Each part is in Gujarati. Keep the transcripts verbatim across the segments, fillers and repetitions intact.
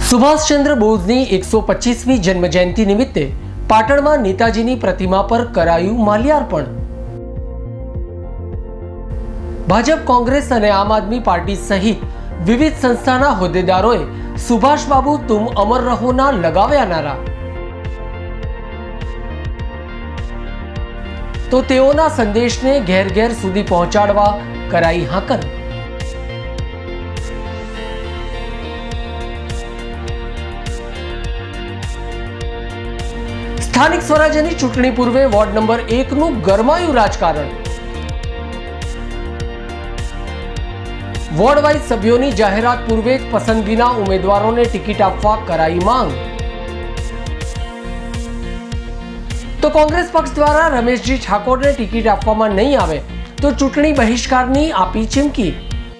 સુભાષચંદ્ર બોઝની એકસો પચીસમી જન્મજયંતિ નિમિત્તે પાટણમાં નેતાજીની પ્રતિમા પર કરાયું માલ્યાર્પણ। ભાજપ, કોંગ્રેસ અને આમ આદમી પાર્ટી સહિત વિવિધ સંસ્થાના હોદ્દેદારોએ સુભાષ બાબુ તુમ અમર રહોના લગાવ્યા નારા। તો તેઓના સંદેશને ઘેર ઘેર સુધી પહોંચાડવા કરાઈ હાકલ। સ્થાનિક સ્વરાજ્યની ચૂંટણી પૂર્વે વોર્ડ નંબર એક નું ગરમાયું રાજકારણ। વોર્ડ વાઇઝ સભ્યોની જાહેરાત પૂર્વે જ પસંદગીના ઉમેદવારોને ટિકિટ આપવા કરાઈ માંગ। તો કોંગ્રેસ પક્ષ દ્વારા રમેશજી ઠાકોરને ટિકિટ આપવામાં નહીં આવે તો ચૂંટણી બહિષ્કારની આપી ચીમકી।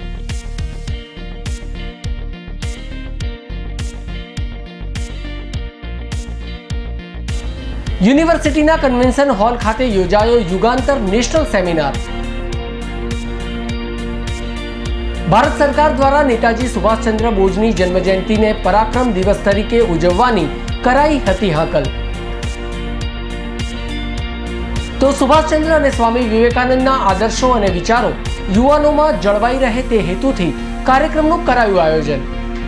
યુનિવર્સિટીના કન્વેન્શન હોલ ખાતે યોજાયો યુગાંતર નેશનલ સેમિનાર। ભારત સરકાર દ્વારા નેતાજી સુભાષચંદ્ર બોઝની જન્મજયંતિને પરાક્રમ દિવસ તરીકે ઉજવવાની કરાઈ હતી હાકલ। તો સુભાષચંદ્ર અને સ્વામી વિવેકાનંદના આદર્શો અને વિચારો યુવાનોમાં જળવાઈ રહે તે હેતુથી કાર્યક્રમનું કરાયું આયોજન।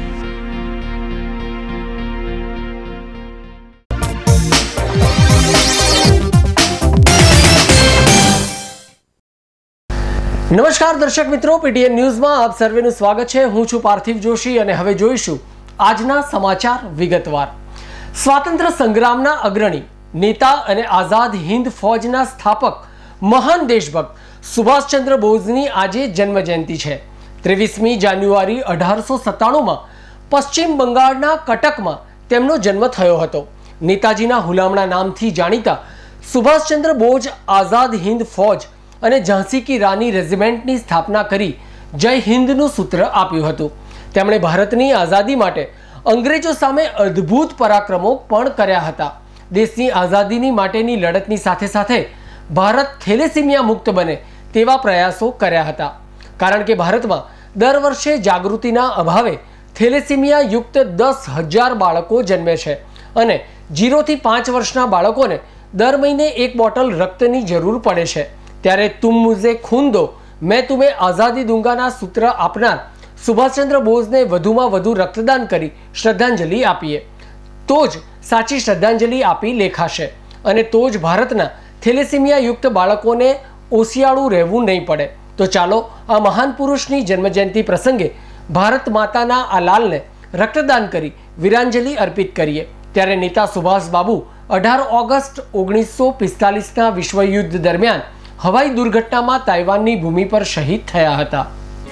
નમસ્કાર દર્શક મિત્રો, પીટીએન ન્યૂઝમાં આપ સર્વેનું સ્વાગત છે। હું છું પાર્થિવ જોશી અને હવે જોઈશું આજના સમાચાર વિગતવાર। સ્વાતંત્ર્ય સંગ્રામના અગ્રણી નેતા અને આઝાદ હિન્દ ફૌજના સ્થાપક મહાન દેશભક્ત સુભાષચંદ્ર બોઝની આજે જન્મજયંતિ છે। ત્રેવીસમી જાન્યુઆરી અઢારસો સત્તાણુંમાં પશ્ચિમ બંગાળના કટકમાં તેમનો જન્મ થયો હતો। નેતાજીના હુલામણા નામથી જાણીતા સુભાષચંદ્ર બોઝ આઝાદ હિન્દ ફૌજ અને ઝાંસી કી રાની રેજિમેન્ટની સ્થાપના કરી જય હિન્દનું સૂત્ર આપ્યું હતું। તેમણે ભારતની આઝાદી માટે અંગ્રેજો સામે અદ્ભુત પરાક્રમો પણ કર્યા હતા। દેશની આઝાદીની માટેની લડતની સાથે સાથે ભારત થેલેસીમિયા મુક્ત બને તેવા પ્રયાસો કર્યા હતા, કારણ કે ભારતમાં દર વર્ષે જાગૃતિના અભાવે થેલેસીમિયા યુક્ત દસ હજાર બાળકો જન્મે છે અને જીરોથી પાંચ વર્ષના બાળકોને દર મહિને એક બોટલ રક્તની જરૂર પડે છે। ત્યારે તુમ મુઝે ખૂન દો મેં तुम्हें आज़ादी दूंगाના સૂત્ર આપનાર સુભાષચંદ્ર બોઝને વધુમાં વધુ રક્તદાન કરી શ્રદ્ધાંજલિ આપીએ તો જ સાચી શ્રદ્ધાંજલિ આપી લેખાશે અને તો જ ભારતના થેલેસીમિયા યુક્ત બાળકોને ઓસિયાળું રહેવું નહીં પડે। તો ચાલો આ મહાન પુરુષની જન્મજયંતિ પ્રસંગે ભારત માતાના આ લાલને રક્તદાન કરી વીરાંજલિ અર્પિત કરીએ। ત્યારે નેતા સુભાષ બાબુ અઢાર ઓગસ્ટ ઓગણીસો પિસ્તાલીસના વિશ્વયુદ્ધ દરમિયાન હવાઈ દુર્ઘટનામાં તાઇવાનની ભૂમિ પર શહીદ થયા હતા।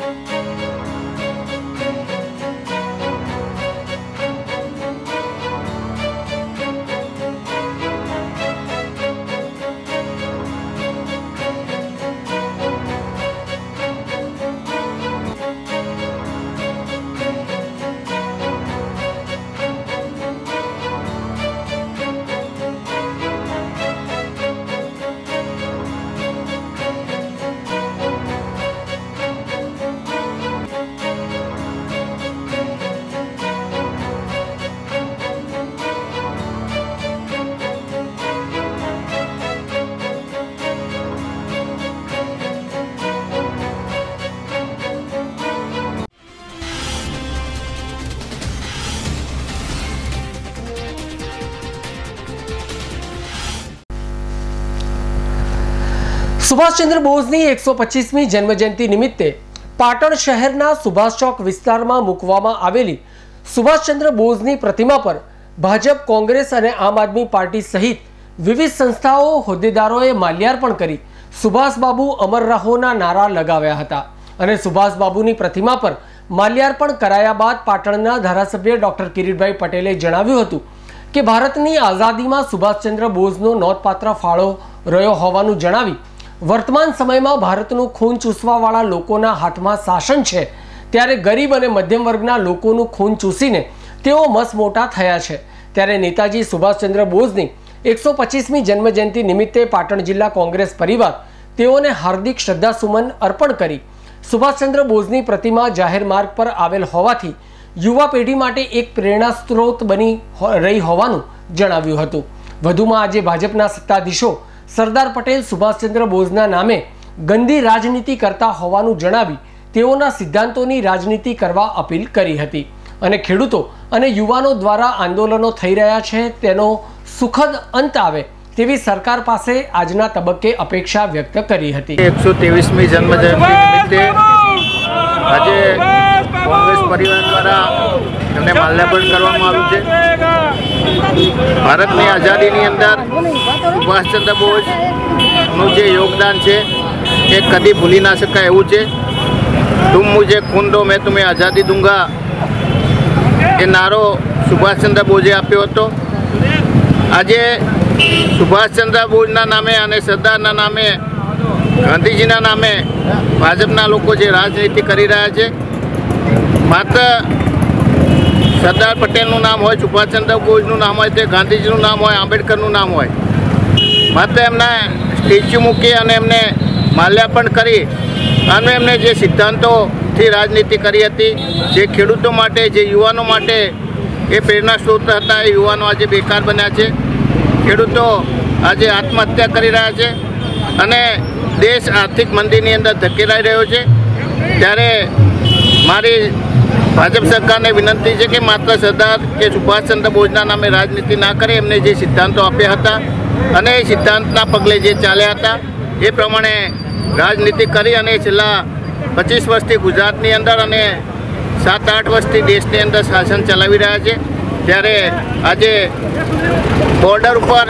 સુભાષચંદ્ર બોઝની એકસો પચીસમી જન્મજયંતિ નિમિત્તે પાટણ શહેરના સુભાષ ચોક વિસ્તારમાં મૂકવામાં આવેલી સુભાષચંદ્ર બોઝની પ્રતિમા પર ભાજપ, કોંગ્રેસ અને આમ આદમી પાર્ટી સહિત વિવિધ સંસ્થાઓ હોદ્દેદારોએ માલ્યાર્પણ કરી સુભાષ બાબુ અમર રહોના નારા લગાવ્યા હતા અને સુભાષ બાબુની પ્રતિમા પર માલ્યાર્પણ કરાયા બાદ પાટણના ધારાસભ્ય ડોક્ટર કિરીટભાઈ પટેલે જણાવ્યું હતું કે ભારતની આઝાદીમાં સુભાષચંદ્ર બોઝનો નોંધપાત્ર ફાળો રહ્યો હોવાનું જણાવી વર્તમાન સમયમાં ભારતનું ખૂન ચૂસવાવાળા લોકોના હાથમાં શાસન છે, ત્યારે ગરીબ અને મધ્યમ વર્ગના લોકોનું ખૂન ચૂસીને તેઓ મસમોટા થયા છે। ત્યારે નેતાજી સુભાષચંદ્ર બોઝની એકસો પચીસમી જન્મજયંતિ નિમિત્તે પાટણ જિલ્લા કોંગ્રેસ પરિવાર તેઓને હાર્દિક શ્રદ્ધાસુમન અર્પણ કરી સુભાષચંદ્ર બોઝની પ્રતિમા જાહેર માર્ગ પર આવેલ હોવાથી યુવા પેઢી માટે એક પ્રેરણા સ્ત્રોત બની રહી હોવાનું જણાવ્યું હતું. વધુમાં આજે ભાજપના સત્તાધીશો સરદાર પટેલ સુભાષચંદ્ર બોઝના નામે ગંદી રાજનીતિ કરતા હોવાનું જણાવી તેઓના સિદ્ધાંતોની રાજનીતિ કરવા અપીલ કરી હતી અને ખેડૂતો અને યુવાનો દ્વારા આંદોલનો થઈ રહ્યા છે તેનો સુખદ અંત આવે તેવી સરકાર પાસે આજના તબક્કે અપેક્ષા વ્યક્ત કરી હતી. એકસો ત્રેવીસમી જન્મજયંતિ નિમિત્તે આજે કોંગ્રેસ પરિવાર દ્વારા એમને માલ્યાર્પણ કરવામાં આવ્યું છે. ભારતની આઝાદીની અંદર સુભાષચંદ્ર બોઝનું જે યોગદાન છે એ કદી ભૂલી ના શકાય એવું છે. તુમ મુझे खून दो मैं तुम्हें आज़ादी दूंगा એ નારો સુભાષચંદ્ર બોઝે આપ્યો હતો. આજે સુભાષચંદ્ર બોઝના નામે અને સરદારના નામે ગાંધીજીના નામે ભાજપના લોકો જે રાજનીતિ કરી રહ્યા છે, માત્ર સરદાર પટેલનું નામ હોય, સુભાષચંદ્ર બોઝનું નામ હોય, તે ગાંધીજીનું નામ હોય, આંબેડકરનું નામ હોય, માત્ર એમના સ્ટેચ્યુ મૂકી અને એમને માલ્યાર્પણ કરી અને એમને જે સિદ્ધાંતોથી રાજનીતિ કરી હતી, જે ખેડૂતો માટે, જે યુવાનો માટે એ પ્રેરણા સ્ત્રોત હતા, એ યુવાનો આજે બેકાર બન્યા છે. ખેડૂતો આજે આત્મહત્યા કરી રહ્યા છે અને દેશ આર્થિક મંદીની અંદર ધકેલાઈ રહ્યો છે. ત્યારે મારી ભાજપ સરકારને વિનંતી છે કે માત્ર સરદાર કે સુભાષચંદ્ર બોઝના નામે રાજનીતિ ના કરે. એમને જે સિદ્ધાંતો આપ્યા હતા અને એ સિદ્ધાંતના પગલે જે ચાલ્યા હતા એ પ્રમાણે રાજનીતિ કરી અને છેલ્લા પચીસ વર્ષથી ગુજરાતની અંદર અને સાત આઠ વર્ષથી દેશની અંદર શાસન ચલાવી રહ્યા છે. ત્યારે આજે બોર્ડર ઉપર,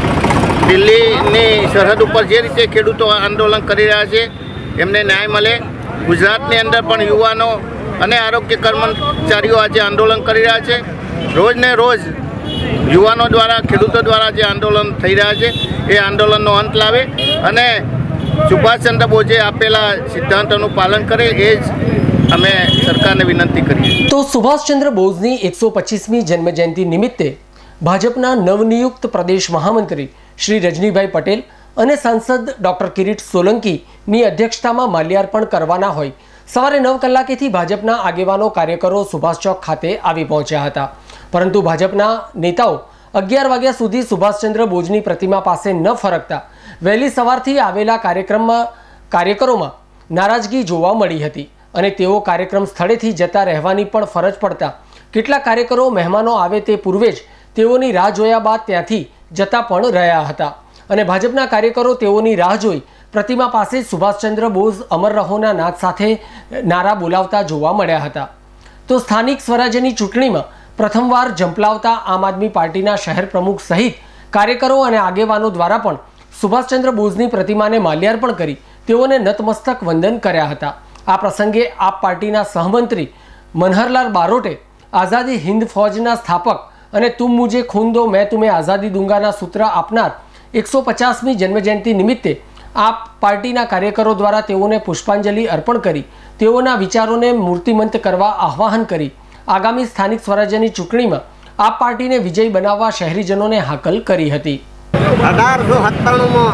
દિલ્હીની સરહદ ઉપર જે રીતે ખેડૂતો આંદોલન કરી રહ્યા છે એમને ન્યાય મળે. ગુજરાતની અંદર પણ યુવાનો અને આરોગ્ય કર્મચારીઓ આજે આંદોલન કરી રહ્યા છે. રોજ ને રોજ યુવાનો દ્વારા, ખેડૂતો દ્વારા જે આંદોલન થઈ રહ્યા છે એ આંદોલનનો અંત લાવે અને સુભાષચંદ્ર બોઝે આપેલા સિદ્ધાંતોનું પાલન કરે, એ જ અમે સરકારને વિનંતી કરીએ. તો સુભાષચંદ્ર બોઝની એકસો પચીસમી જન્મજયંતિ નિમિત્તે ભાજપના નવનિયુક્ત પ્રદેશ મહામંત્રી શ્રી રજનીભાઈ પટેલ અને સાંસદ ડોક્ટર કિરીટ સોલંકીની અધ્યક્ષતામાં માલ્યાર્પણ કરવાના હોય સવારે નવ કલાકેથી ભાજપના આગેવાનો, કાર્યકરો સુભાષ ચોક ખાતે આવી પહોંચ્યા હતા. પરંતુ ભાજપના નેતાઓ અગિયાર વાગ્યા સુધી સુભાષચંદ્ર બોઝની પ્રતિમા પાસે ન ફરકતા વહેલી સવારથી આવેલા કાર્યક્રમમાં કાર્યકરોમાં નારાજગી જોવા મળી હતી અને તેઓ કાર્યક્રમ સ્થળેથી જતા રહેવાની પણ ફરજ પડતા કેટલાક કાર્યકરો મહેમાનો આવે તે પૂર્વે જ તેઓની રાહ જોયા બાદ ત્યાંથી જતા પણ રહ્યા હતા અને ભાજપના કાર્યકરો તેઓની રાહ જોઈ પ્રતિમા પાસે સુભાષચંદ્ર બોઝ અમર રહોના નાદ સાથે નારા બોલાવતા જોવા મળ્યા હતા. તો સ્થાનિક સ્વરાજ્યની ચૂંટણીમાં પ્રથમવાર ઝંપલાવતા આમ આદમી પાર્ટીના શહેર પ્રમુખ સહિત કાર્યકરો અને આગેવાનો દ્વારા પણ સુભાષચંદ્ર બોઝની પ્રતિમાને માલ્યાર્પણ કરી તેઓને નતમસ્તક વંદન કર્યા હતા. આ પ્રસંગે આપ પાર્ટીના સહમંત્રી મનહરલાલ બારોટે આઝાદી હિન્દ ફૌજના સ્થાપક અને તુમ મુझे खून दो मैं तुम्हें आज़ादी दूंगाના સૂત્ર આપનાર એકસો પચાસમી જન્મજયંતિ નિમિત્તે આપ પાર્ટીના કાર્યકરો દ્વારા તેઓને પુષ્પાંજલિ અર્પણ કરી તેઓના વિચારોને મૂર્તિમંત કરવા આહ્વાન કરી આગામી સ્થાનિક સ્વરાજ્યની ચૂંટણીમાં આપ પાર્ટીને વિજય બનાવવા શહેરીજનોને હાકલ કરી હતી. અઢારસો સત્તાણુંમાં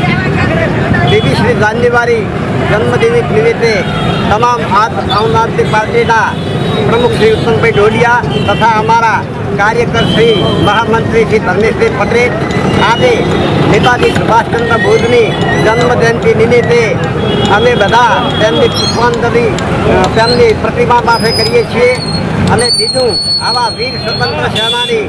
બીબી શ્રી ગાંધીવારી જન્મદિવસ નિમિત્તે તમામ આમ આદમી પાર્ટીના પ્રમુખ શ્રી ઉત્તમભાઈ ઢોલિયા તથા અમારા કાર્યકર શ્રી મહામંત્રી શ્રી ધર્મેશભાઈ પટેલ આજે નેતાજી સુભાષચંદ્ર બોઝની જન્મજયંતિ નિમિત્તે અમે બધા તેમની પુષ્પાંજલિ તેમની પ્રતિમા પાસે કરીએ છીએ. અને બીજું આવા વીર સ્વતંત્ર સેનાની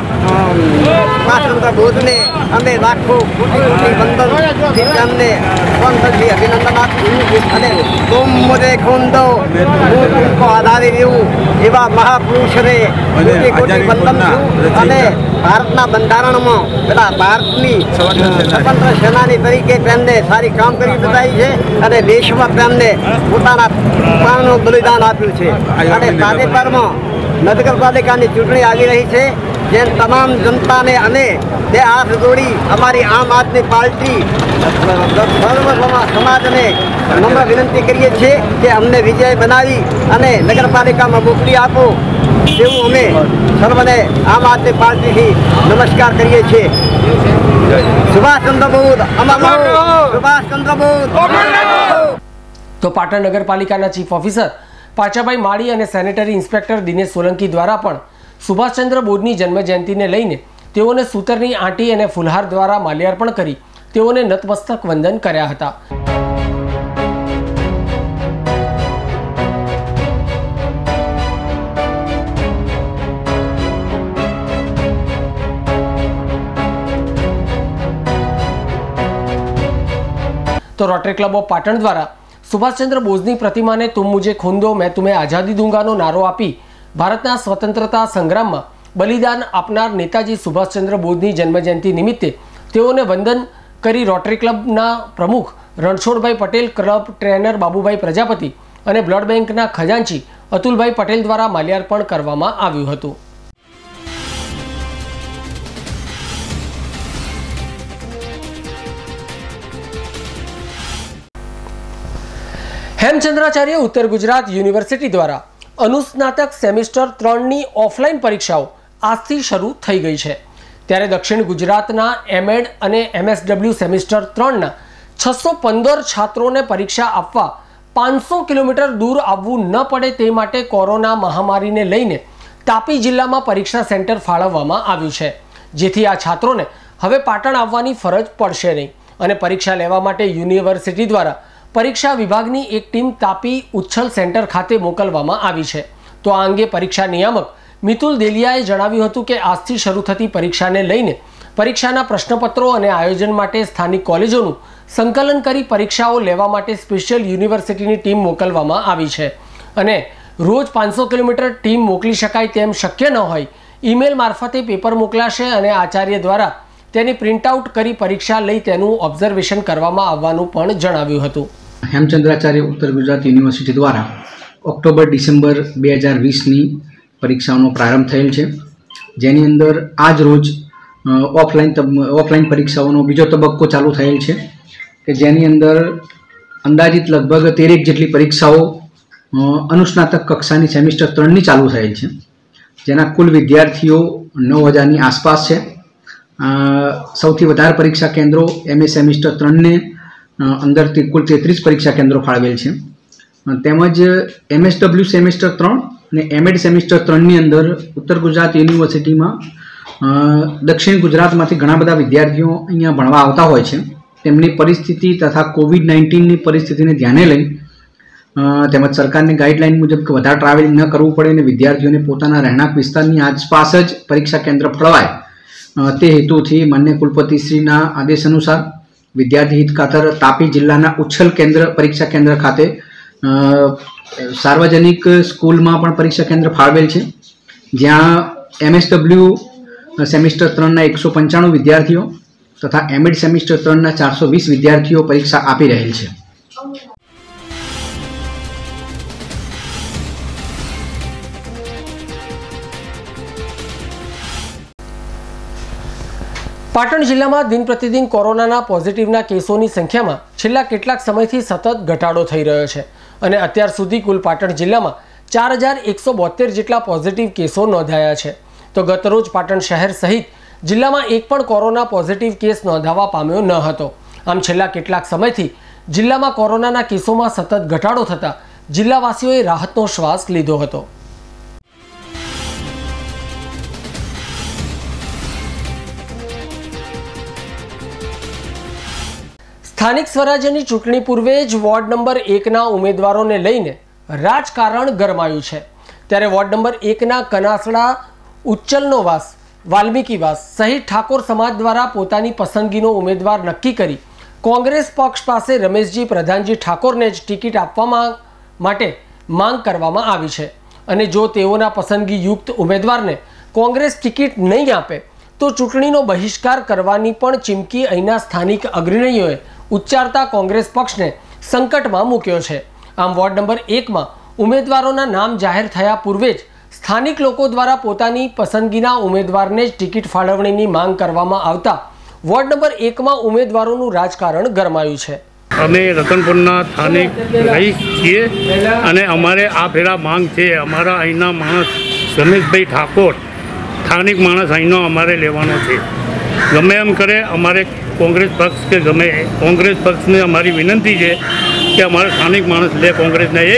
સુભાષચંદ્ર બોઝને અમે લાખો કોટી કોટી વંદનથી તેમને સ્પંદનથી અભિનંદન આપીશું અને તુમ મુझे खून दो હું તુમકો આઝાદી દેવું એવા મહાપુરુષને કોટી કોટી વંદન છું. અને ભારતના બંધારણમાં પેલા ભારતની સ્વતંત્ર સેનાની તરીકે તેમને સારી કામગીરી બતાવી છે અને દેશમાં તેમને પોતાના પ્રાણનું બલિદાન આપ્યું છે. અને તાજેતરમાં નગરપાલિકાની ચૂંટણી આવી રહી છે, જેમ તમામ જનતાને અને તે હાથ જોડી અમારી આમ આદમી પાર્ટી સર્વ સમાજને નમ્ર વિનંતી કરીએ છીએ કે અમને વિજય બનાવી અને નગરપાલિકામાં મોકલી આપો તેવું અમે સર્વને આમ આદમી પાર્ટીથી નમસ્કાર કરીએ છીએ. સુભાષચંદ્ર બોઝ અમર રહો, સુભાષચંદ્ર બોઝ. તો પાટણ નગરપાલિકાના ચીફ ઓફિસર પાચાભાઈ માળી અને સેનેટરી ઇન્સ્પેક્ટર દિનેશ સોલંકી દ્વારા પણ સુભાષચંદ્ર બોઝની જન્મજયંતિને લઈને તેઓને સૂતરની આંટી અને ફુલહાર દ્વારા માલ્યાર્પણ કરી તેઓને નતમસ્તક વંદન કર્યા હતા. તો રોટરી ક્લબ ઓફ પાટણ દ્વારા સુભાષચંદ્ર બોઝની પ્રતિમાને તુમ મુझे खून दो मैं तुम्हें आज़ादी दूंगाનો નારો આપી ભારતના સ્વતંત્રતા સંગ્રામમાં બલિદાન આપનાર નેતાજી સુભાષચંદ્ર બોઝની જન્મજયંતિ નિમિત્તે તેઓને વંદન કરી રોટરી ક્લબના પ્રમુખ રણછોડભાઈ પટેલ, ક્લબ ટ્રેનર બાબુભાઈ પ્રજાપતિ અને બ્લડ બેંકના ખજાનચી અતુલભાઈ પટેલ દ્વારા માલ્યાર્પણ કરવામાં આવ્યું હતું. હેમચંદ્રાચાર્ય ઉત્તર ગુજરાત યુનિવર્સિટી દ્વારા અનુસ્નાતક સેમિસ્ટર ત્રણની ઓફલાઈન પરીક્ષાઓ આજથી શરૂ થઈ ગઈ છે. ત્યારે દક્ષિણ ગુજરાતના એમએડ અને એમએસડબલ્યુ સેમિસ્ટર ત્રણના છસો પંદર છાત્રોને પરીક્ષા આપવા પાંચસો કિલોમીટર દૂર આવવું ન પડે તે માટે કોરોના મહામારીને લઈને તાપી જિલ્લામાં પરીક્ષા સેન્ટર ફાળવવામાં આવ્યું છે, જેથી આ છાત્રોને હવે પાટણ આવવાની ફરજ પડશે નહીં અને પરીક્ષા લેવા માટે યુનિવર્સિટી દ્વારા પરીક્ષા વિભાગની એક ટીમ તાપી ઉચ્છલ સેન્ટર ખાતે મોકલવામાં આવી છે. તો આ અંગે પરીક્ષા નિયામક મિતુલ દેલિયાએ જણાવ્યું હતું કે આજથી શરૂ થતી પરીક્ષાને લઈને પરીક્ષાના પ્રશ્નપત્રો અને આયોજન માટે સ્થાનિક કોલેજોનું સંકલન કરી પરીક્ષાઓ લેવા માટે સ્પેશિયલ યુનિવર્સિટીની ટીમ મોકલવામાં આવી છે અને રોજ પાંચસો કિલોમીટર ટીમ મોકલી શકાય તેમ શક્ય ન હોય ઈમેલ મારફતે પેપર મોકલાશે અને આચાર્ય દ્વારા તેની પ્રિન્ટઆઉટ કરી પરીક્ષા લઈ તેનું ઓબ્ઝર્વેશન કરવામાં આવવાનું પણ જણાવ્યું હતું. હેમચંદ્રાચાર્ય ઉત્તર ગુજરાત યુનિવર્સિટી દ્વારા ઓક્ટોબર ડિસેમ્બર બે હજાર વીસની પરીક્ષાઓનો પ્રારંભ થયેલ છે, જેની અંદર આજ રોજ ઓફલાઈન ઓફલાઈન પરીક્ષાઓનો બીજો તબક્કો ચાલુ થયેલ છે કે જેની અંદર અંદાજિત લગભગ તેરેક જેટલી પરીક્ષાઓ અનુસ્નાતક કક્ષાની સેમિસ્ટર ત્રણની ચાલુ થયેલ છે, જેના કુલ વિદ્યાર્થીઓ નવ હજારની આસપાસ છે. સૌથી વધારે પરીક્ષા કેન્દ્રો એમએ સેમિસ્ટર ત્રણને અંદર કુલ તેત્રીસ પરીક્ષા કેન્દ્રો ફાળવેલ છે, તેમજ એમએસડબલ્યુ સેમિસ્ટર ત્રણ અને એમએડ સેમિસ્ટર ત્રણની અંદર ઉત્તર ગુજરાત યુનિવર્સિટીમાં દક્ષિણ ગુજરાતમાંથી ઘણા બધા વિદ્યાર્થીઓ અહીંયા ભણવા આવતા હોય છે. તેમની પરિસ્થિતિ તથા કોવિડ નાઇન્ટીનની પરિસ્થિતિને ધ્યાને લઈ તેમજ સરકારની ગાઈડલાઇન મુજબ કે વધારે ટ્રાવેલિંગ ન કરવું પડે અને વિદ્યાર્થીઓને પોતાના રહેણાંક વિસ્તારની આસપાસ જ પરીક્ષા કેન્દ્ર ફળવાય તે હેતુથી માન્ય કુલપતિશ્રીના આદેશ અનુસાર વિદ્યાર્થી હિત ખાતર તાપી જિલ્લાના ઉચ્છલ કેન્દ્ર પરીક્ષા કેન્દ્ર ખાતે સાર્વજનિક સ્કૂલમાં પણ પરીક્ષા કેન્દ્ર ફાળવેલ છે, જ્યાં એમએસડબલ્યુ સેમિસ્ટર ત્રણના એકસો પંચાણું વિદ્યાર્થીઓ તથા એમએડ સેમિસ્ટર ત્રણના ચારસો વીસ વિદ્યાર્થીઓ પરીક્ષા આપી રહેલ છે. પાટણ જિલ્લામાં દિન પ્રતિદિન કોરોનાના પોઝિટિવના કેસોની સંખ્યામાં છેલ્લા કેટલાક સમયથી સતત ઘટાડો થઈ રહ્યો છે અને અત્યાર સુધી કુલ પાટણ જિલ્લામાં ચાર હજાર એકસો બોતેર જેટલા પોઝિટિવ કેસો નોંધાયા છે. તો ગતરોજ પાટણ શહેર સહિત જિલ્લામાં એક પણ કોરોના પોઝિટિવ કેસ નોંધાવા પામ્યો ન હતો. આમ છેલ્લા કેટલાક સમયથી જિલ્લામાં કોરોનાના કેસોમાં સતત ઘટાડો થતાં જિલ્લાવાસીઓએ રાહતનો શ્વાસ લીધો હતો. સ્થાનિક સ્વરાજ્યની ચૂંટણી પૂર્વે જ વોર્ડ નંબર એકના ઉમેદવારોને લઈને રાજકારણ ગરમાયું છે. ત્યારે વોર્ડ નંબર એકના કનાસડા, ઉચ્ચલનો વાસ, વાલ્મીકીવાસ સહિત ઠાકોર સમાજ દ્વારા પોતાની પસંદગીનો ઉમેદવાર નક્કી કરી કોંગ્રેસ પક્ષ પાસે રમેશજી પ્રધાનજી ઠાકોરને જ ટિકિટ આપવા માટે માંગ કરવામાં આવી છે અને જો તેઓના પસંદગીયુક્ત ઉમેદવારને કોંગ્રેસ ટિકિટ નહીં આપે તો ચૂંટણીનો બહિષ્કાર કરવાની પણ ચીમકી અહીંના સ્થાનિક અગ્રણીઓએ ઉચ્ચારતા કોંગ્રેસ પક્ષને સંકટમાં મૂક્યો છે. આમ વોર્ડ નંબર એકમાં ઉમેદવારોના નામ જાહેર થયા પૂર્વે જ સ્થાનિક લોકો દ્વારા પોતાની પસંદગીના ઉમેદવારને જ ટિકિટ ફાળવણીની માંગ કરવામાં આવતા વોર્ડ નંબર એકમાં ઉમેદવારોનું રાજકારણ ગરમાયું છે. અમે રતનપુરના સ્થાનિક રહીશ છીએ અને અમારે આ ફેરા માંગ છે. અમારા અહીંના માણસ રમેશભાઈ ઠાકોર સ્થાનિક માણસ અહીંનો અમારે લેવાનો છે. ગમે એમ કરે અમારે કોંગ્રેસ પક્ષ કે ગમે કોંગ્રેસ પક્ષને અમારી વિનંતી છે કે અમારે સ્થાનિક માણસ લે કોંગ્રેસના એક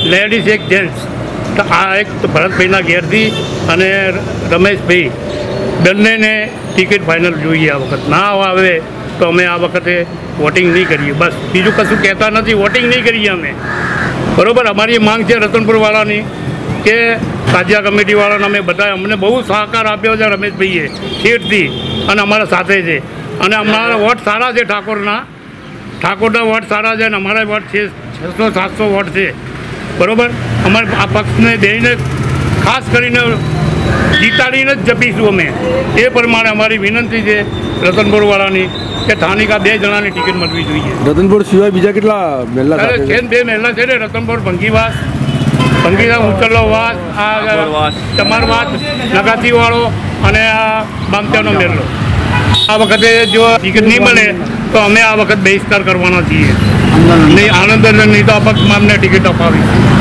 લેડીઝ એક જેન્ટ્સ. તો આ એક તો ભરતભાઈના ઘેરથી અને રમેશભાઈ બંનેને ટિકિટ ફાઇનલ જોઈએ આ વખત. ના આવે તો અમે આ વખતે વોટિંગ નહીં કરીએ. બસ બીજું કશું કહેતા નથી, વોટિંગ નહીં કરીએ અમે. બરાબર. અમારી માંગ છે રતનપુરવાળાની કે તાજિયા કમિટીવાળાને અમે બધા અમને બહુ સહકાર આપ્યો છે રમેશભાઈએ ખેડથી અને અમારા સાથે છે. અને અમારા વોટ સારા છે ઠાકોરના ઠાકોરના વોટ સારા છે અને અમારા વોટ છે છસો સાતસો વોટ છે. બરાબર. અમારે આ પક્ષને દઈને ખાસ કરીને જીતાડીને જ જપીશું અમે. એ પ્રમાણે અમારી વિનંતી છે રતનપુરવાળાની કે સ્થાનિક આ બે જણાની ટિકિટ મળવી જોઈએ. રતનપુર સિવાય બીજા કેટલા મહેલા છે? બે મહેલા છે ને, રતનપુર ભંગીવાસ ભંગીવાસ ઉચરલો વાસ, આ ચમારવાસ નગાતીવાળો અને આ બામત્યાનો મેરલો. આ વખતે જો ટિકિટ નહીં મળે તો અમે આ વખત બહિષ્કાર કરવાના છીએ. નહીં આનંદ નહીં તો અપક્ષમાં અમને ટિકિટ અપાવી.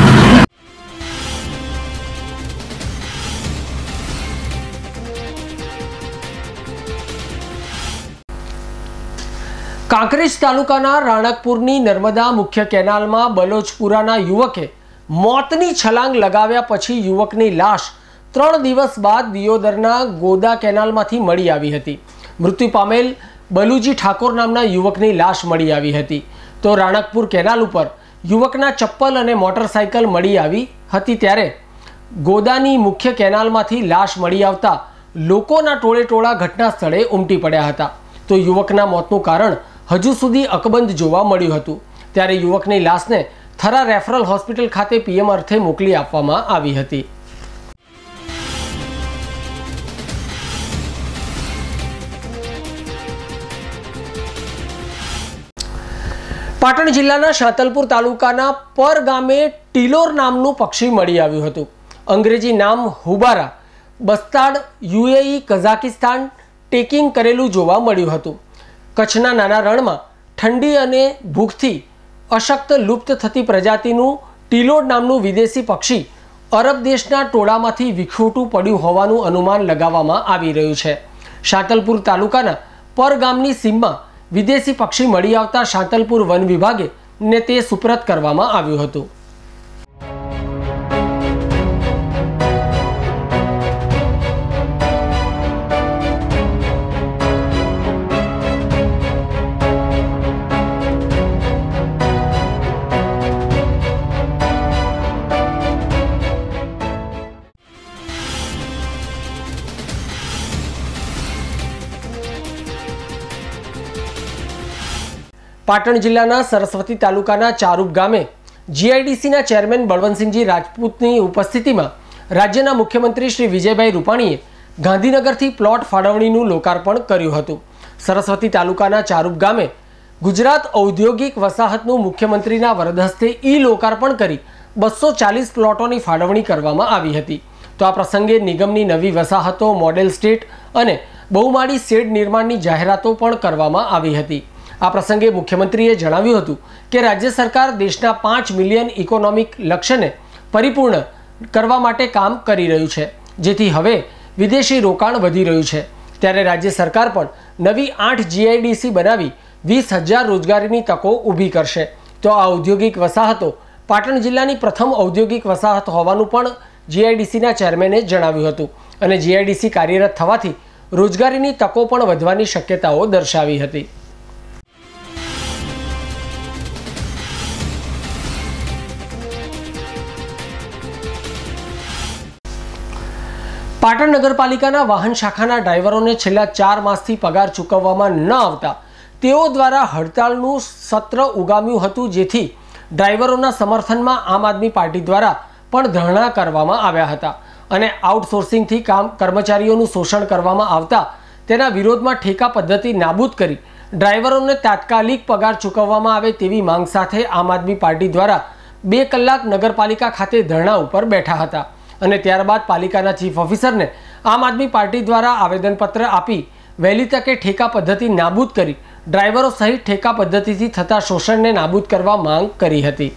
કાંકરેજ તાલુકાના રાણકપુરની નર્મદા મુખ્ય કેનાલમાં બલોચપુરાના યુવકે મોતની છલાંગ લગાવ્યા પછી યુવકની લાશ ત્રણ દિવસ બાદ દિયોદરના ગોદા કેનાલમાંથી મળી આવી હતી. મૃત્યુ પામેલ બલુજી ઠાકોર નામના યુવકની લાશ મળી આવી હતી. તો રાણકપુર કેનાલ ઉપર યુવકના ચપ્પલ અને મોટરસાઇકલ મળી આવી હતી. ત્યારે ગોદાની મુખ્ય કેનાલમાંથી લાશ મળી આવતા લોકોના ટોળે ટોળા ઘટના સ્થળે ઉમટી પડ્યા હતા. તો યુવકના મોતનું કારણ હજુ સુધી અકબંધ જોવા મળ્યું હતું. ત્યારે યુવકની લાશને થરા રેફરલ હોસ્પિટલ ખાતે પીએમ અર્થે મોકલી આપવામાં આવી હતી. પાટણ જિલ્લાના શાતલપુર તાલુકાના પર ગામે ટીલોર નામનું પક્ષી મળી આવ્યું હતું. અંગ્રેજી નામ હુબારા બસ્તાડ યુએઈ કઝાકિસ્તાન ટેકિંગ કરેલું જોવા મળ્યું હતું. કચ્છના નાના રણમાં ઠંડી અને ભૂખથી અશક્ત લુપ્ત થતી પ્રજાતિનું ટીલોડ નામનું વિદેશી પક્ષી અરબ દેશના ટોળામાંથી વિખૂટું પડ્યું હોવાનું અનુમાન લગાવવામાં આવી રહ્યું છે. શાતલપુર તાલુકાના પર ગામની સીમમાં વિદેશી પક્ષી મળી આવતા શાતલપુર વન વિભાગે ને તે સુપ્રત કરવામાં આવ્યું હતું. પાટણ જિલ્લાના સરસ્વતી તાલુકાના ચારુપ ગામે જીઆઈડીસીના ચેરમેન બળવંતસિંહજી રાજપૂતની ઉપસ્થિતિમાં રાજ્યના મુખ્યમંત્રી શ્રી વિજયભાઈ રૂપાણીએ ગાંધીનગરથી પ્લોટ ફાળવણીનું લોકાર્પણ કર્યું હતું. સરસ્વતી તાલુકાના ચારુપ ગામે ગુજરાત ઔદ્યોગિક વસાહતનું મુખ્યમંત્રીના વરદ હસ્તે ઈ લોકાર્પણ કરી બસો ચાલીસ પ્લોટોની ફાળવણી કરવામાં આવી હતી. તો આ પ્રસંગે નિગમની નવી વસાહતો, મોડેલ સ્ટેટ અને બહુમાળી શેડ નિર્માણની જાહેરાતો પણ કરવામાં આવી હતી. આ પ્રસંગે મુખ્યમંત્રીએ જણાવ્યું હતું કે રાજ્ય સરકાર દેશના પાંચ મિલિયન ઇકોનોમિક લક્ષ્યને પરિપૂર્ણ કરવા માટે કામ કરી રહ્યું છે, જેથી હવે વિદેશી રોકાણ વધી રહ્યું છે. ત્યારે રાજ્ય સરકાર પણ નવી આઠ જીઆઈડીસી બનાવી વીસ હજાર રોજગારીની તકો ઊભી કરશે. તો આ ઔદ્યોગિક વસાહતો પાટણ જિલ્લાની પ્રથમ ઔદ્યોગિક વસાહત હોવાનું પણ જીઆઈડીસીના ચેરમેને જણાવ્યું હતું અને જીઆઈડીસી કાર્યરત થવાથી રોજગારીની તકો પણ વધવાની શક્યતાઓ દર્શાવી હતી. પાટણ નગરપાલિકાના વાહન શાખાના ડ્રાઈવરોને છેલ્લા ચાર માસથી પગાર ચૂકવવામાં ન આવતા તેઓ દ્વારા હડતાળનું સત્ર ઉગામ્યું હતું, જેથી ડ્રાઈવરોના સમર્થનમાં આમ આદમી પાર્ટી દ્વારા પણ ધરણા કરવામાં આવ્યા હતા અને આઉટસોર્સિંગથી કામ કર્મચારીઓનું શોષણ કરવામાં આવતા તેના વિરોધમાં ઠેકા પદ્ધતિ નાબૂદ કરી ડ્રાઈવરોને તાત્કાલિક પગાર ચૂકવવામાં આવે તેવી માંગ સાથે આમ આદમી પાર્ટી દ્વારા બે કલાક નગરપાલિકા ખાતે ધરણા ઉપર બેઠા હતા અને ત્યારબાદ પાલિકાના ચીફ ઓફિસરને આમ આદમી પાર્ટી દ્વારા આવેદનપત્ર આપી વહેલી તકે ઠેકા પદ્ધતિ નાબૂદ કરી ડ્રાઈવરો સહિત ઠેકા પદ્ધતિથી થતા શોષણને નાબૂદ કરવા માંગ કરી હતી.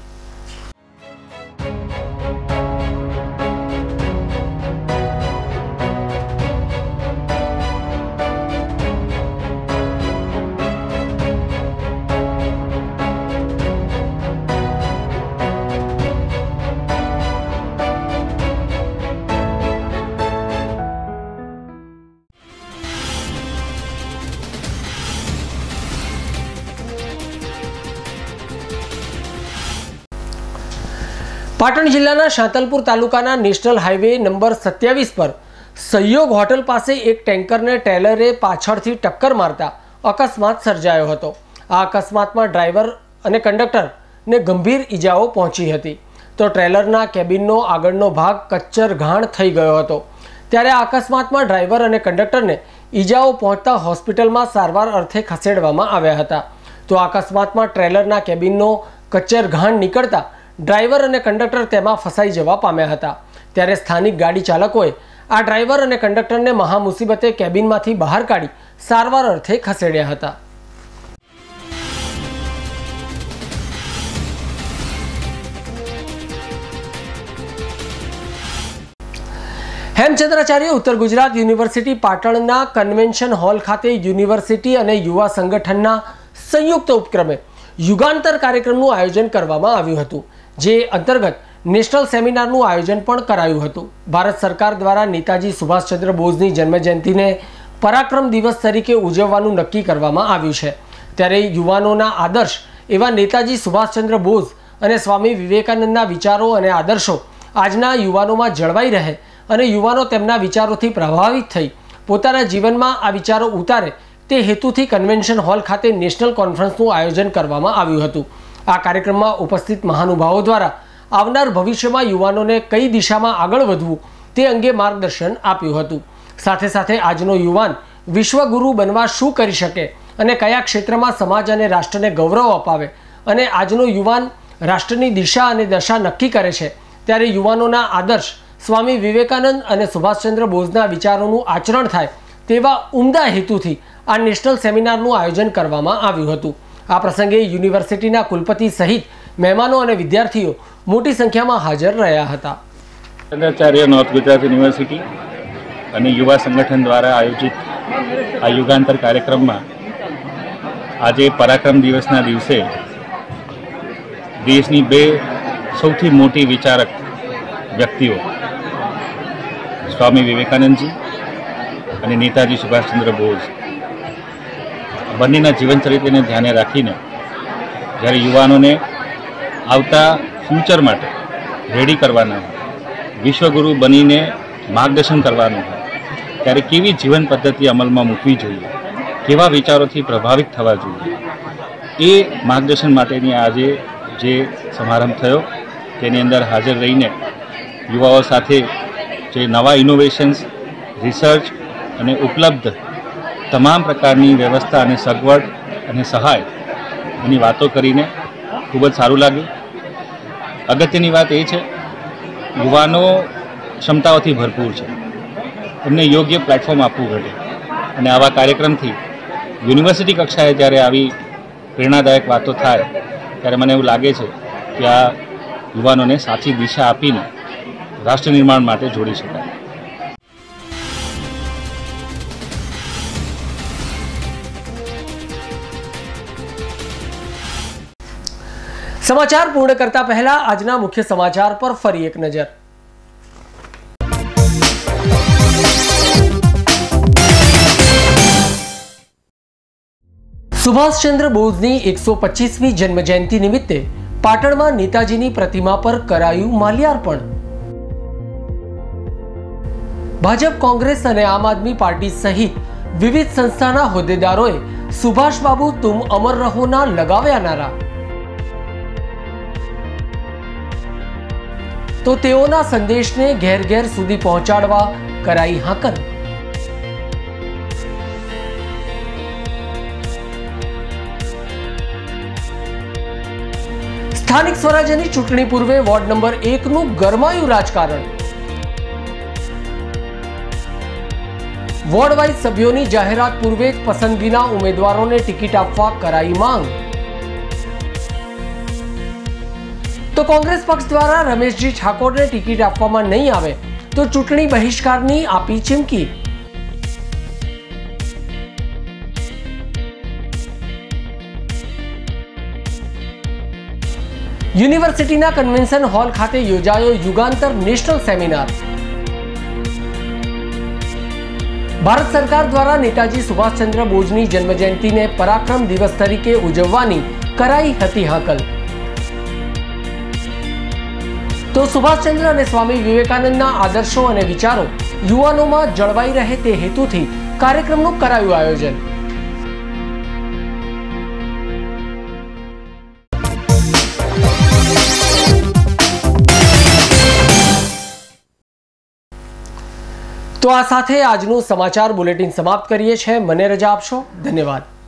પાટણ જિલ્લાના શાંતલપુર તાલુકાના નેશનલ હાઈવે નંબર સત્યાવીસ પર સહયોગ હોટલ પાસે એક ટેન્કરને ટ્રેલરે પાછળથી ટક્કર મારતા અકસ્માત સર્જાયો હતો। આ અકસ્માતમાં ડ્રાઈવર અને કંડક્ટરને ગંભીર ઈજાઓ પહોંચી હતી, તો ટ્રેલરના કેબિનનો આગળનો ભાગ કચ્ચર ઘાણ થઈ ગયો હતો। ત્યારે આ અકસ્માતમાં ડ્રાઈવર અને કંડક્ટરને ઈજાઓ પહોંચતા હોસ્પિટલમાં સારવાર અર્થે ખસેડવામાં આવ્યા હતા। તો આ અકસ્માતમાં ટ્રેલરના કેબિનનો કચ્ચર ઘાણ નીકળતા ડ્રાઈવર અને કંડક્ટર તેમાં ફસાઈ જવા પામ્યા હતા। ત્યારે સ્થાનિક ગાડી ચાલકોએ આ ડ્રાઈવર અને કંડક્ટરને મહા મુસીબતે કેબિનમાંથી બહાર કાઢી સારવાર અર્થે ખસેડ્યા હતા। હેમચંદ્રાચાર્ય ઉત્તર ગુજરાત યુનિવર્સિટી પાટણના કન્વેન્શન હોલ ખાતે યુનિવર્સિટી અને યુવા સંગઠનના સંયુક્ત ઉપક્રમે યુગાંતર કાર્યક્રમનું આયોજન કરવામાં આવ્યું હતું, જે અંતર્ગત નેશનલ સેમિનારનું આયોજન પણ કરાયું હતું। ભારત સરકાર દ્વારા નેતાજી સુભાષચંદ્ર બોઝની જન્મજયંતિને પરાક્રમ દિવસ તરીકે ઉજવવાનું નક્કી કરવામાં આવ્યું છે। ત્યારે યુવાનોના આદર્શ એવા નેતાજી સુભાષચંદ્ર બોઝ અને સ્વામી વિવેકાનંદના વિચારો અને આદર્શો આજના યુવાનોમાં જળવાઈ રહે અને યુવાનો તેમના વિચારોથી પ્રભાવિત થઈ પોતાના જીવનમાં આ વિચારો ઉતારે તે હેતુથી કન્વેન્શન હોલ ખાતે નેશનલ કોન્ફરન્સનું આયોજન કરવામાં આવ્યું હતું। આ કાર્યક્રમમાં ઉપસ્થિત મહાનુભાવો દ્વારા આવનાર ભવિષ્યમાં યુવાનોને કઈ દિશામાં આગળ વધવું તે અંગે માર્ગદર્શન આપ્યું હતું। સાથે સાથે આજનો યુવાન વિશ્વગુરુ બનવા શું કરી શકે અને કયા ક્ષેત્રમાં સમાજ અને રાષ્ટ્રને ગૌરવ અપાવે અને આજનો યુવાન રાષ્ટ્રની દિશા અને દશા નક્કી કરે છે, ત્યારે યુવાનોના આદર્શ સ્વામી વિવેકાનંદ અને સુભાષચંદ્ર બોઝના વિચારોનું આચરણ થાય તેવા ઉમદા હેતુથી આ નેશનલ સેમિનારનું આયોજન કરવામાં આવ્યું હતું। આ પ્રસંગે યુનિવર્સિટીના કુલપતિ સહિત મહેમાનો અને વિદ્યાર્થીઓ મોટી સંખ્યામાં હાજર રહ્યા હતા। ચંદ્રાચાર્ય નોર્થ ગુજરાત યુનિવર્સિટી અને યુવા સંગઠન દ્વારા આયોજિત આ યુગાંતર કાર્યક્રમમાં આજે પરાક્રમ દિવસના દિવસે દેશની બે સૌથી મોટી વિચારક વ્યક્તિઓ સ્વામી વિવેકાનંદજી અને નેતાજી સુભાષચંદ્ર બોઝ બંનેના જીવન ચરિત્રને ધ્યાને રાખીને જ્યારે યુવાનોને આવતા ફ્યુચર માટે રેડી કરવાના હોય, વિશ્વગુરુ બનીને માર્ગદર્શન કરવાનું હોય, ત્યારે કેવી જીવન પદ્ધતિ અમલમાં મૂકવી જોઈએ, કેવા વિચારોથી પ્રભાવિત થવા જોઈએ, એ માર્ગદર્શન માટેની આજે જે સમારંભ થયો તેની અંદર હાજર રહીને યુવાઓ સાથે જે નવા ઇનોવેશન્સ, રિસર્ચ અને ઉપલબ્ધ તમામ પ્રકારની વ્યવસ્થા અને સગવડ અને સહાય એની વાતો કરીને ખૂબ જ સારું લાગ્યું। અગત્યની વાત એ છે યુવાનો ક્ષમતાઓથી ભરપૂર છે, એમને યોગ્ય પ્લેટફોર્મ આપવું ઘટે અને આવા કાર્યક્રમથી યુનિવર્સિટી કક્ષાએ જ્યારે આવી પ્રેરણાદાયક વાતો થાય ત્યારે મને એવું લાગે છે કે આ યુવાનોને સાચી દિશા આપીને રાષ્ટ્ર નિર્માણ માટે જોડી શકાય। સમાચાર પૂર્ણ કરતા પહેલા આજના મુખ્ય સમાચાર પર ફરી એક નજર। સુભાષચંદ્ર બોઝની એકસો પચીસમી જન્મજયંતિ નિમિત્તે પાટણમાં નેતાજીની પ્રતિમા પર કરાયું માલ્યાર્પણ। ભાજપ, કોંગ્રેસ અને આમ આદમી પાર્ટી સહિત વિવિધ સંસ્થાના હોદ્દેદારોએ સુભાષબાબુ તુમ અમર રહોના લગાવ્યા નારા। તો તેઓના સંદેશને ઘેર ઘેર સુધી પહોંચાડવા કરાઈ હાકલ। સ્થાનિક સ્વરાજ્યની ચૂંટણી પૂર્વે વોર્ડ નંબર એક નું ગરમાયું રાજકારણ। વોર્ડ વાઇઝ સભ્યોની જાહેરાત પૂર્વે જ પસંદગીના ઉમેદવારોને ટિકિટ આપવા કરાઈ માંગ। તો કોંગ્રેસ પક્ષ દ્વારા રમેશજી ઠાકોરને ટિકિટ આપવામાં નહીં આવે તો ચૂંટણી બહિષ્કારની આપી ચીમકી। યુનિવર્સિટીના કન્વેન્શન હોલ ખાતે યોજાયો યુગાંતર નેશનલ સેમિનાર। ભારત સરકાર દ્વારા નેતાજી સુભાષચંદ્ર બોઝની જન્મજયંતિને પરાક્રમ દિવસ તરીકે ઉજવવાની કરાઈ હતી હાકલ। તો તો સુભાષચંદ્ર અને સ્વામી વિવેકાનંદના આદર્શો અને વિચારો યુવાનોમાં જળવાઈ રહે તે હેતુથી કાર્યક્રમનું કરાયું આયોજન। તો આ સાથે આજનું સમાચાર બુલેટિન સમાપ્ત કરીએ છીએ। મને રજા આપશો। ધન્યવાદ।